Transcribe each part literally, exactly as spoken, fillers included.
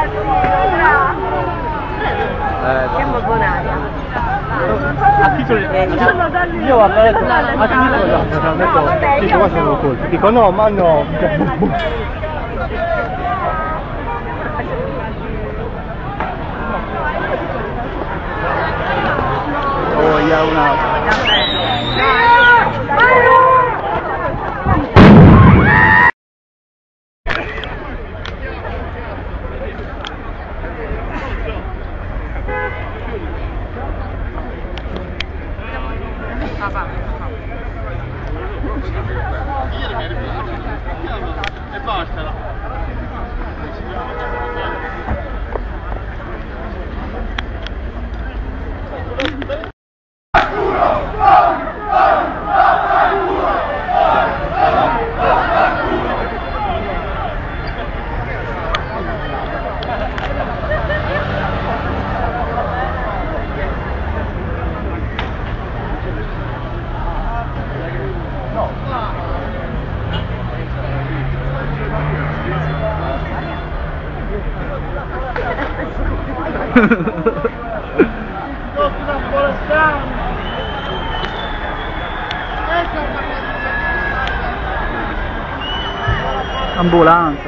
Eh, che bonaria. a titolo di... Io ho detto, a titolo di... ho detto, sì, qua sono colpi. Dico no, ma no. Oh, yeah, una... E basta. Ambulanza.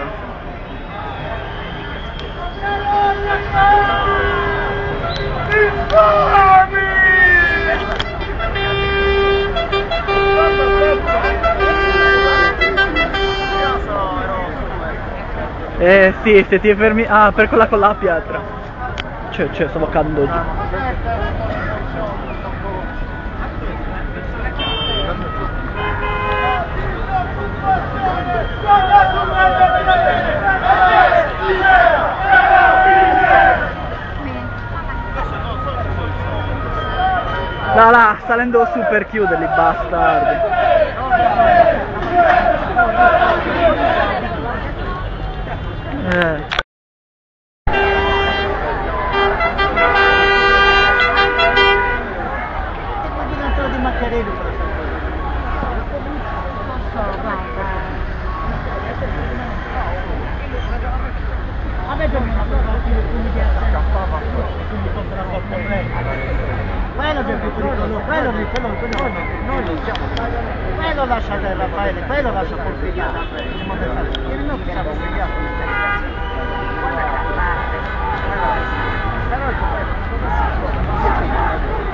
Eh sì, se ti fermi... Ah, per quella con la pietra. Cioè, cioè, stavo cadendo giù. Là, là, salendo su per chiuderli, bastardi. Eh. Di Maccarello per non so, guarda. Avete una quello che è più pericoloso, quello che quello che noi noi non siamo. Quello lascia del Raffaele, quello lascia Porfigliano. E noi che siamo Porfigliano.